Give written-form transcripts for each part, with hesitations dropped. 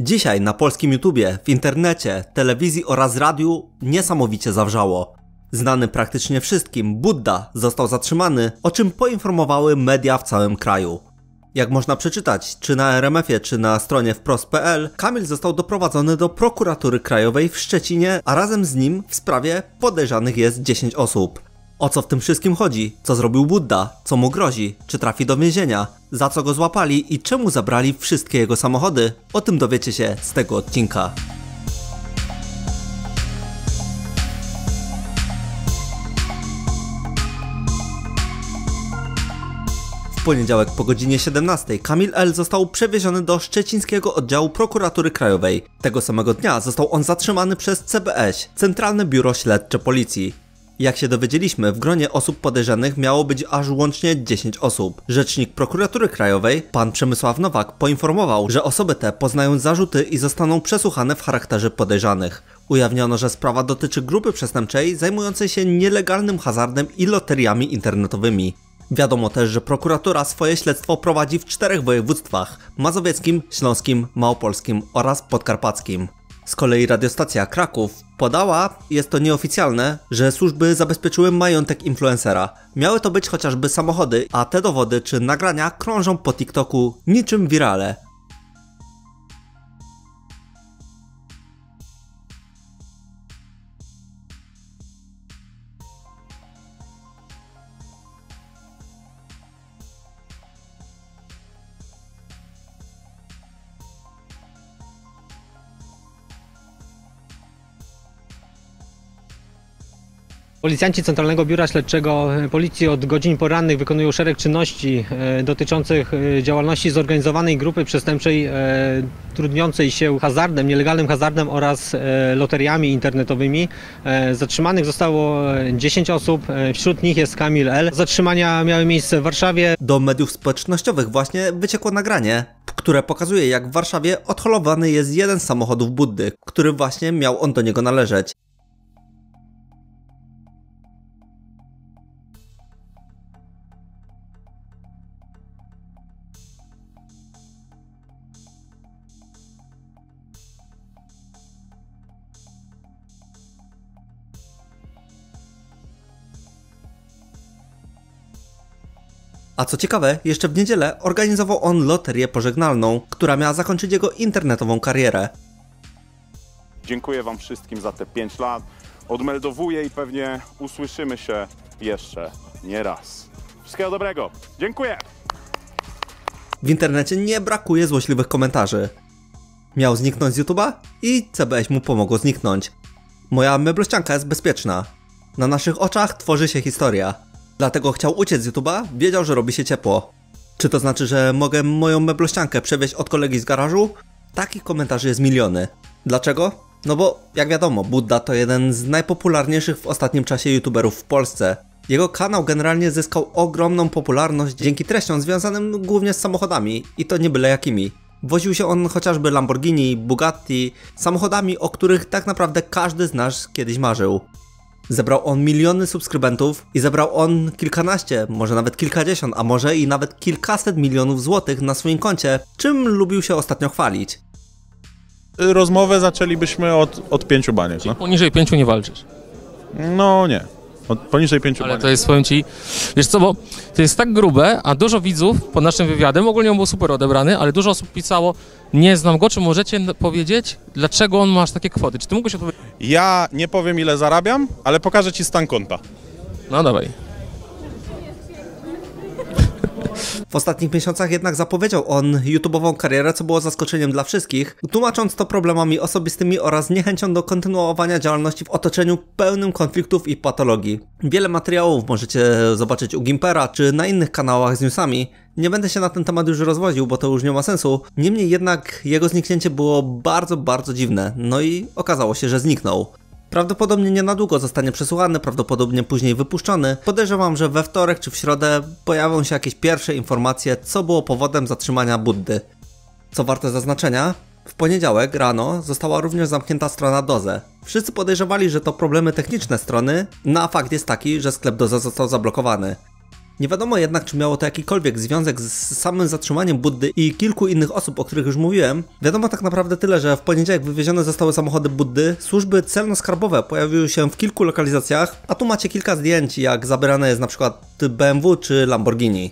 Dzisiaj na polskim YouTubie, w internecie, telewizji oraz radiu niesamowicie zawrzało. Znany praktycznie wszystkim Budda został zatrzymany, o czym poinformowały media w całym kraju. Jak można przeczytać, czy na RMF-ie, czy na stronie wprost.pl, Kamil został doprowadzony do prokuratury krajowej w Szczecinie, a razem z nim w sprawie podejrzanych jest 10 osób. O co w tym wszystkim chodzi? Co zrobił Budda? Co mu grozi? Czy trafi do więzienia? Za co go złapali i czemu zabrali wszystkie jego samochody? O tym dowiecie się z tego odcinka. W poniedziałek po godzinie 17 Kamil L. został przewieziony do szczecińskiego oddziału prokuratury krajowej. Tego samego dnia został on zatrzymany przez CBŚ, Centralne Biuro Śledcze Policji. Jak się dowiedzieliśmy, w gronie osób podejrzanych miało być aż łącznie 10 osób. Rzecznik prokuratury krajowej, pan Przemysław Nowak, poinformował, że osoby te poznają zarzuty i zostaną przesłuchane w charakterze podejrzanych. Ujawniono, że sprawa dotyczy grupy przestępczej zajmującej się nielegalnym hazardem i loteriami internetowymi. Wiadomo też, że prokuratura swoje śledztwo prowadzi w 4 województwach: mazowieckim, śląskim, małopolskim oraz podkarpackim. Z kolei radiostacja Kraków podała, jest to nieoficjalne, że służby zabezpieczyły majątek influencera. Miały to być chociażby samochody, a te dowody czy nagrania krążą po TikToku niczym wirale. Policjanci Centralnego Biura Śledczego Policji od godzin porannych wykonują szereg czynności dotyczących działalności zorganizowanej grupy przestępczej trudniącej się hazardem, nielegalnym hazardem oraz loteriami internetowymi. Zatrzymanych zostało 10 osób, wśród nich jest Kamil L. Zatrzymania miały miejsce w Warszawie. Do mediów społecznościowych właśnie wyciekło nagranie, które pokazuje, jak w Warszawie odholowany jest jeden z samochodów Buddy, który właśnie miał on do niego należeć. A co ciekawe, jeszcze w niedzielę organizował on loterię pożegnalną, która miała zakończyć jego internetową karierę. Dziękuję wam wszystkim za te 5 lat. Odmeldowuję i pewnie usłyszymy się jeszcze nie raz. Wszystkiego dobrego. Dziękuję! W internecie nie brakuje złośliwych komentarzy. Miał zniknąć z YouTube'a? I CBŚ mu pomogło zniknąć. Moja meblościanka jest bezpieczna. Na naszych oczach tworzy się historia. Dlatego chciał uciec z YouTube'a, wiedział, że robi się ciepło. Czy to znaczy, że mogę moją meblościankę przewieźć od kolegi z garażu? Takich komentarzy jest miliony. Dlaczego? No bo, jak wiadomo, Budda to jeden z najpopularniejszych w ostatnim czasie youtuberów w Polsce. Jego kanał generalnie zyskał ogromną popularność dzięki treściom związanym głównie z samochodami, i to nie byle jakimi. Woził się on chociażby Lamborghini, Bugatti, samochodami, o których tak naprawdę każdy z nas kiedyś marzył. Zebrał on miliony subskrybentów i zebrał on kilkanaście, może nawet kilkadziesiąt, a może i nawet kilkaset milionów złotych na swoim koncie, czym lubił się ostatnio chwalić. Rozmowę zaczęlibyśmy od 5 baniek. No. Poniżej 5 nie walczysz. No nie. Poniżej 5 Ale baniek. to jest, powiem ci, wiesz co, bo to jest tak grube, a dużo widzów pod naszym wywiadem, ogólnie on był super odebrany, ale dużo osób pisało: nie znam go, czy możecie powiedzieć, dlaczego on ma aż takie kwoty? Czy ty mógłbyś odpowiedzieć? Ja nie powiem, ile zarabiam, ale pokażę ci stan konta. No dawaj. W ostatnich miesiącach jednak zapowiedział on YouTube'ową karierę, co było zaskoczeniem dla wszystkich, tłumacząc to problemami osobistymi oraz niechęcią do kontynuowania działalności w otoczeniu pełnym konfliktów i patologii. Wiele materiałów możecie zobaczyć u Gimpera czy na innych kanałach z newsami. Nie będę się na ten temat już rozwodził, bo to już nie ma sensu. Niemniej jednak jego zniknięcie było bardzo dziwne, no i okazało się, że zniknął. Prawdopodobnie nie na długo zostanie przesłuchany, prawdopodobnie później wypuszczony. Podejrzewam, że we wtorek czy w środę pojawią się jakieś pierwsze informacje, co było powodem zatrzymania Buddy. Co warte zaznaczenia, w poniedziałek rano została również zamknięta strona Doze. Wszyscy podejrzewali, że to problemy techniczne strony, no a fakt jest taki, że sklep Doze został zablokowany. Nie wiadomo jednak, czy miało to jakikolwiek związek z samym zatrzymaniem Buddy i kilku innych osób, o których już mówiłem. Wiadomo tak naprawdę tyle, że w poniedziałek wywiezione zostały samochody Buddy, służby celno-skarbowe pojawiły się w kilku lokalizacjach, a tu macie kilka zdjęć, jak zabierane jest na przykład BMW czy Lamborghini.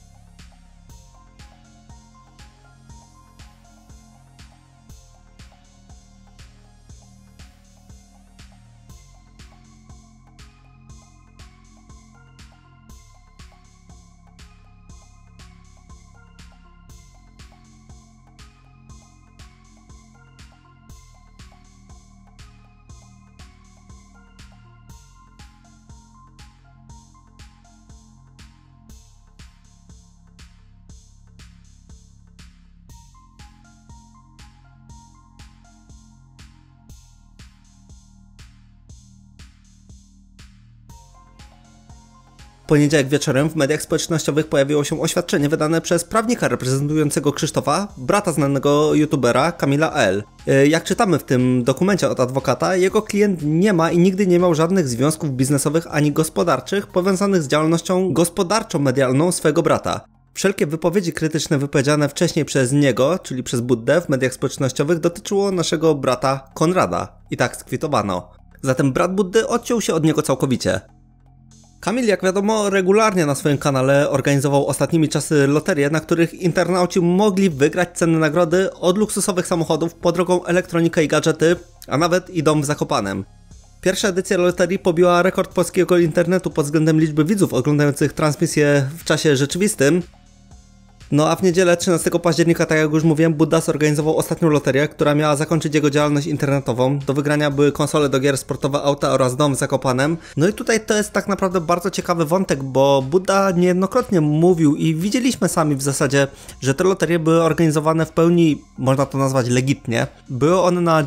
Poniedziałek wieczorem w mediach społecznościowych pojawiło się oświadczenie wydane przez prawnika reprezentującego Krzysztofa, brata znanego youtubera Kamila L. Jak czytamy w tym dokumencie od adwokata, jego klient nie ma i nigdy nie miał żadnych związków biznesowych ani gospodarczych powiązanych z działalnością gospodarczo-medialną swojego brata. Wszelkie wypowiedzi krytyczne wypowiedziane wcześniej przez niego, czyli przez Buddę w mediach społecznościowych, dotyczyło naszego brata Konrada. I tak skwitowano. Zatem brat Buddy odciął się od niego całkowicie. Kamil, jak wiadomo, regularnie na swoim kanale organizował ostatnimi czasy loterie, na których internauci mogli wygrać cenne nagrody od luksusowych samochodów po drogą elektronikę i gadżety, a nawet i dom w Zakopanem. Pierwsza edycja loterii pobiła rekord polskiego internetu pod względem liczby widzów oglądających transmisję w czasie rzeczywistym. No a w niedzielę 13 października, tak jak już mówiłem, Budda zorganizował ostatnią loterię, która miała zakończyć jego działalność internetową. Do wygrania były konsole do gier, sportowe auta oraz dom w Zakopanem. No i tutaj to jest tak naprawdę bardzo ciekawy wątek, bo Budda niejednokrotnie mówił i widzieliśmy sami w zasadzie, że te loterie były organizowane w pełni, można to nazwać legitnie. Były one na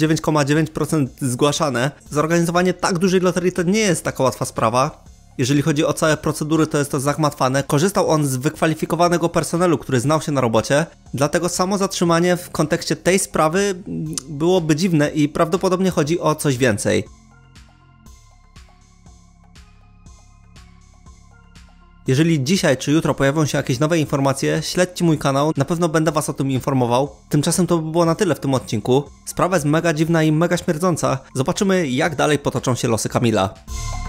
99,9% zgłaszane. Zorganizowanie tak dużej loterii to nie jest taka łatwa sprawa. Jeżeli chodzi o całe procedury, to jest to zagmatwane. Korzystał on z wykwalifikowanego personelu, który znał się na robocie, dlatego samo zatrzymanie w kontekście tej sprawy byłoby dziwne i prawdopodobnie chodzi o coś więcej. Jeżeli dzisiaj czy jutro pojawią się jakieś nowe informacje, śledźcie mój kanał, na pewno będę was o tym informował. Tymczasem to by było na tyle w tym odcinku. Sprawa jest mega dziwna i mega śmierdząca. Zobaczymy, jak dalej potoczą się losy Kamila.